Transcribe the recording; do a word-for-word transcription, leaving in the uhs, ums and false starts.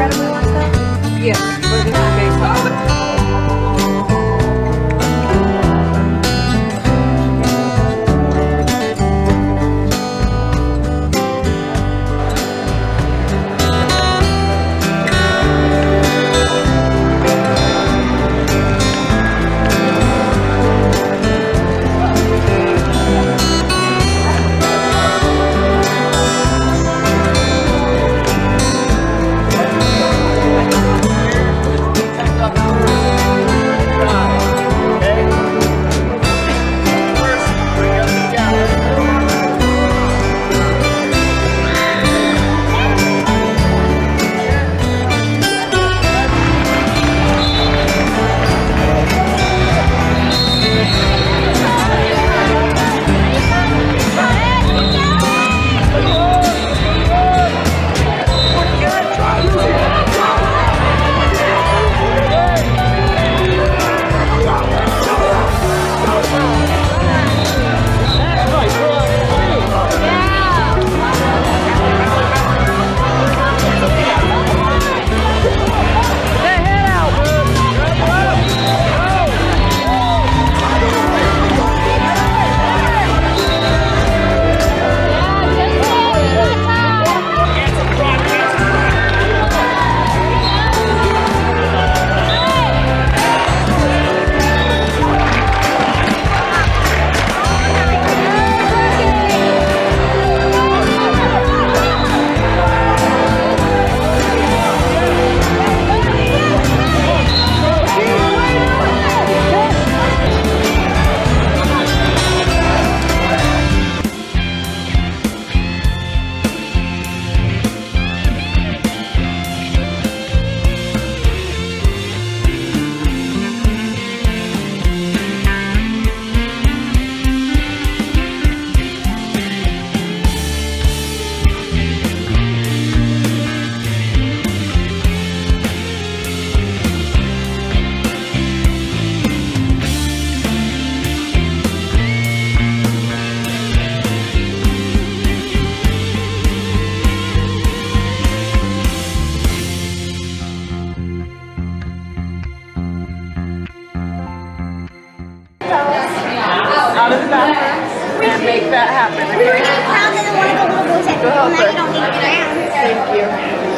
incredibly long stuff? Yes, we're just based on. Out of the bathroom and make that happen, okay? We were in the crowd and then one of the little boys said, Go help her. "I don't need to get out." Thank you.